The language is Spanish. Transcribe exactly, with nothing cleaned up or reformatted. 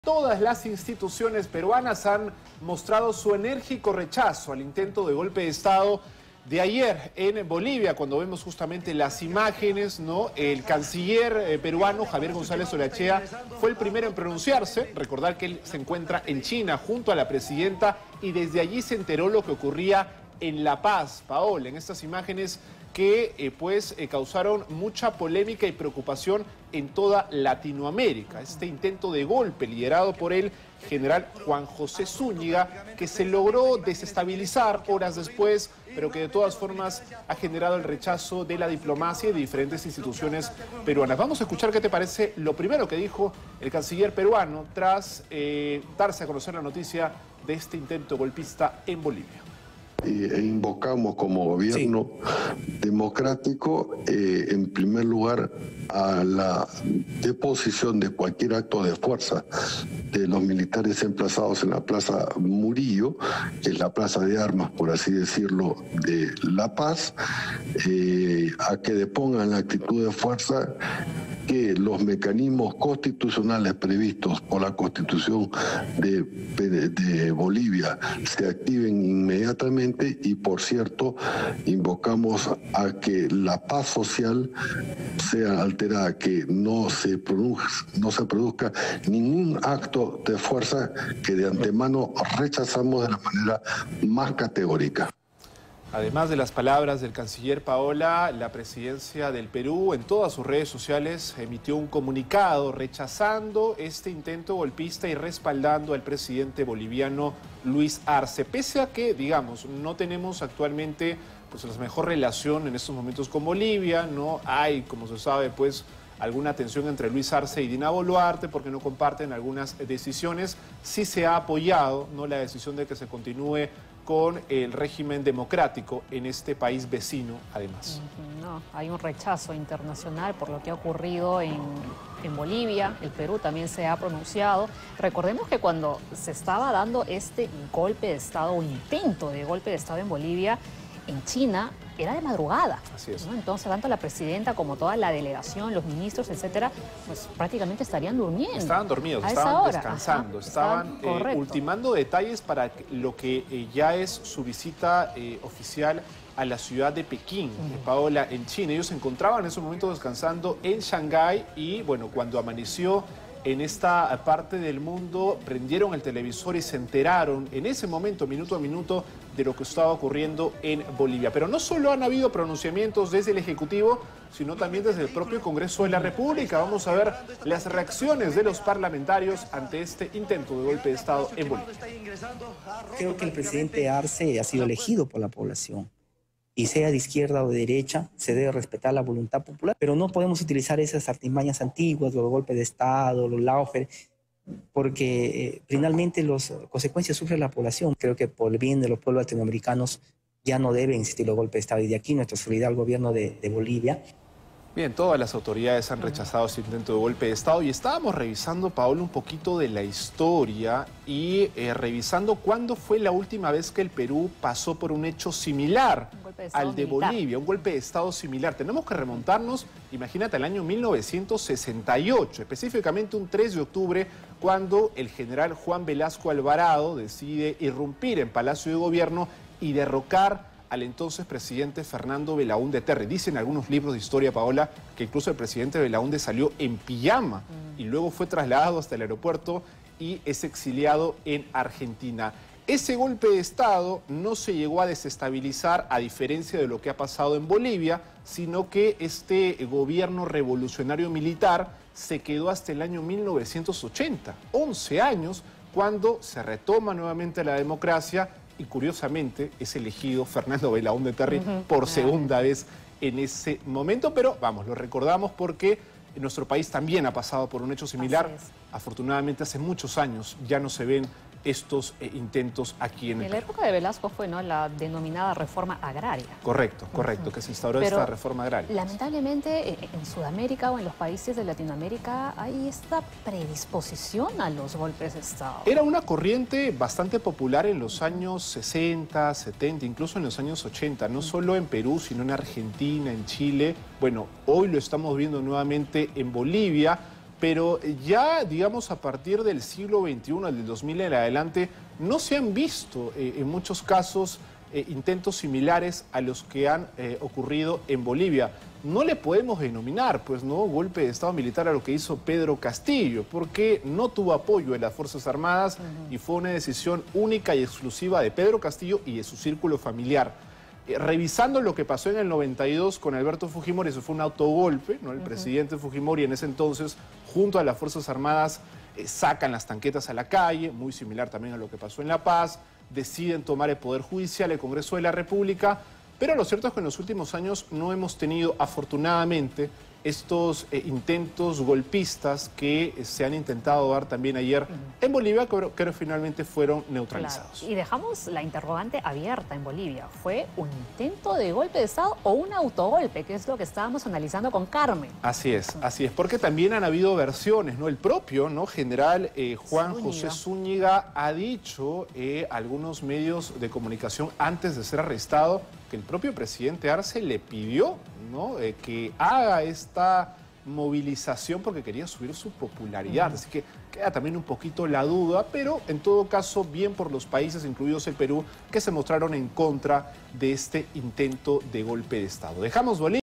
Todas las instituciones peruanas han mostrado su enérgico rechazo al intento de golpe de Estado de ayer en Bolivia, cuando vemos justamente las imágenes, ¿no? El canciller eh, peruano, Javier González Olachea, fue el primero en pronunciarse. Recordar que él se encuentra en China junto a la presidenta y desde allí se enteró lo que ocurría en La Paz. Paola, en estas imágenes que eh, pues eh, causaron mucha polémica y preocupación en toda Latinoamérica. Este intento de golpe liderado por el general Juan José Zúñiga, que se logró desestabilizar horas después, pero que de todas formas ha generado el rechazo de la diplomacia y de diferentes instituciones peruanas. Vamos a escuchar qué te parece lo primero que dijo el canciller peruano tras eh, darse a conocer la noticia de este intento golpista en Bolivia. E invocamos como gobierno sí. democrático, eh, en primer lugar, a la deposición de cualquier acto de fuerza de los militares emplazados en la Plaza Murillo, que es la plaza de armas, por así decirlo, de La Paz, eh, a que depongan la actitud de fuerza, que los mecanismos constitucionales previstos por la Constitución de, de, de Bolivia se activen inmediatamente. Y por cierto, invocamos a que la paz social sea alterada, que no se produzca, no se produzca ningún acto de fuerza, que de antemano rechazamos de la manera más categórica. Además de las palabras del canciller Paola, la presidencia del Perú en todas sus redes sociales emitió un comunicado rechazando este intento golpista y respaldando al presidente boliviano Luis Arce. Pese a que, digamos, no tenemos actualmente pues, la mejor relación en estos momentos con Bolivia, no hay, como se sabe, pues alguna tensión entre Luis Arce y Dina Boluarte porque no comparten algunas decisiones. Sí se ha apoyado, ¿no?, la decisión de que se continúe con el régimen democrático en este país vecino, además. No, hay un rechazo internacional por lo que ha ocurrido en, en Bolivia. El Perú también se ha pronunciado. Recordemos que cuando se estaba dando este golpe de Estado o intento de golpe de Estado en Bolivia, en China era de madrugada. Así es. ¿no? Entonces, tanto la presidenta como toda la delegación, los ministros, etcétera, pues prácticamente estarían durmiendo. Estaban dormidos, a estaban esa hora. descansando, Ajá, estaban, estaban eh, ultimando detalles para lo que eh, ya es su visita eh, oficial a la ciudad de Pekín, uh-huh. eh, Paola, en China. Ellos se encontraban en ese momento descansando en Shanghái y, bueno, cuando amaneció en esta parte del mundo, prendieron el televisor y se enteraron en ese momento, minuto a minuto, de lo que estaba ocurriendo en Bolivia. Pero no solo han habido pronunciamientos desde el Ejecutivo, sino también desde el propio Congreso de la República. Vamos a ver las reacciones de los parlamentarios ante este intento de golpe de Estado en Bolivia. Creo que el presidente Arce ha sido elegido por la población. Y sea de izquierda o de derecha, se debe respetar la voluntad popular, pero no podemos utilizar esas artimañas antiguas, los golpes de Estado, los lawfare, porque eh, finalmente las consecuencias sufre la población. Creo que por el bien de los pueblos latinoamericanos ya no deben existir los golpes de Estado. Y de aquí nuestra solidaridad al gobierno de, de Bolivia. Bien, todas las autoridades han rechazado este intento de golpe de Estado y estábamos revisando, Paola, un poquito de la historia y eh, revisando cuándo fue la última vez que el Perú pasó por un hecho similar de al de militar. Bolivia, un golpe de Estado similar. Tenemos que remontarnos, imagínate, al año mil novecientos sesenta y ocho, específicamente un tres de octubre, cuando el general Juan Velasco Alvarado decide irrumpir en Palacio de Gobierno y derrocar al entonces presidente Fernando Belaúnde Terry. Dicen algunos libros de historia, Paola, que incluso el presidente Belaúnde salió en pijama mm. y luego fue trasladado hasta el aeropuerto y es exiliado en Argentina. Ese golpe de Estado no se llegó a desestabilizar, a diferencia de lo que ha pasado en Bolivia, sino que este gobierno revolucionario militar se quedó hasta el año mil novecientos ochenta, once años, cuando se retoma nuevamente la democracia. Y curiosamente es elegido Fernando Belaúnde Terry uh-huh. por segunda vez en ese momento. Pero vamos, lo recordamos porque nuestro país también ha pasado por un hecho similar. Afortunadamente hace muchos años ya no se ven estos eh, intentos aquí en el En la época de Velasco fue, ¿no?, la denominada reforma agraria. Correcto, correcto, uh-huh. que se instauró Pero, esta reforma agraria. Lamentablemente en Sudamérica o en los países de Latinoamérica hay esta predisposición a los golpes de Estado. Era una corriente bastante popular en los años sesenta, setenta, incluso en los años ochenta, no uh-huh. solo en Perú, sino en Argentina, en Chile. Bueno, hoy lo estamos viendo nuevamente en Bolivia, pero ya, digamos, a partir del siglo veintiuno, del dos mil en adelante, no se han visto eh, en muchos casos eh, intentos similares a los que han eh, ocurrido en Bolivia. No le podemos denominar, pues, no golpe de Estado militar a lo que hizo Pedro Castillo, porque no tuvo apoyo de las Fuerzas Armadas uh-huh. y fue una decisión única y exclusiva de Pedro Castillo y de su círculo familiar. Eh, revisando lo que pasó en el noventa y dos con Alberto Fujimori, eso fue un autogolpe, ¿no? El uh-huh. presidente Fujimori en ese entonces, junto a las Fuerzas Armadas, eh, sacan las tanquetas a la calle, muy similar también a lo que pasó en La Paz, deciden tomar el Poder Judicial, el Congreso de la República, pero lo cierto es que en los últimos años no hemos tenido, afortunadamente, estos eh, intentos golpistas que eh, se han intentado dar también ayer uh-huh. en Bolivia, que creo finalmente fueron neutralizados. Claro. Y dejamos la interrogante abierta en Bolivia. ¿Fue un intento de golpe de Estado o un autogolpe? Que es lo que estábamos analizando con Carmen. Así es, así es, porque también han habido versiones, ¿no? El propio, ¿no? general eh, Juan Zúñiga. José Zúñiga ha dicho eh, a algunos medios de comunicación antes de ser arrestado que el propio presidente Arce le pidió, ¿no? eh, que haga esta movilización porque quería subir su popularidad. Uh-huh. Así que queda también un poquito la duda, pero en todo caso bien por los países, incluidos el Perú, que se mostraron en contra de este intento de golpe de Estado. Dejamos Bolivia.